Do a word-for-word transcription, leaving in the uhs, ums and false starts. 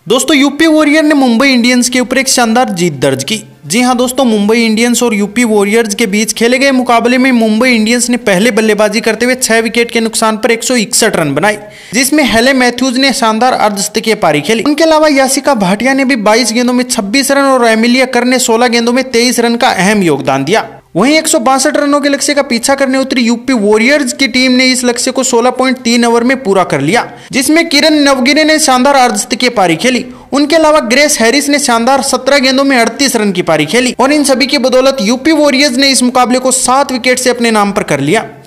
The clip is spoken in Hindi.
दोस्तों यूपी वॉरियर ने मुंबई इंडियंस के ऊपर एक शानदार जीत दर्ज की। जी हां दोस्तों, मुंबई इंडियंस और यूपी वॉरियर्स के बीच खेले गए मुकाबले में मुंबई इंडियंस ने पहले बल्लेबाजी करते हुए छह विकेट के नुकसान पर एक सौ इकसठ रन बनाए, जिसमें हेले मैथ्यूज ने शानदार अर्धशतकीय पारी खेली। उनके अलावा यासिका भाटिया ने भी बाईस गेंदों में छब्बीस रन और एमिलिया कर ने सोलह गेंदों में तेईस रन का अहम योगदान दिया। वहीं एक सौ बासठ रनों के लक्ष्य का पीछा करने उतरी यूपी वॉरियर्स की टीम ने इस लक्ष्य को सोलह पॉइंट तीन ओवर में पूरा कर लिया, जिसमें किरण नवगिरे ने शानदार अर्धशतकीय पारी खेली। उनके अलावा ग्रेस हैरिस ने शानदार सत्रह गेंदों में अड़तीस रन की पारी खेली और इन सभी की बदौलत यूपी वॉरियर्स ने इस मुकाबले को सात विकेट से अपने नाम पर कर लिया।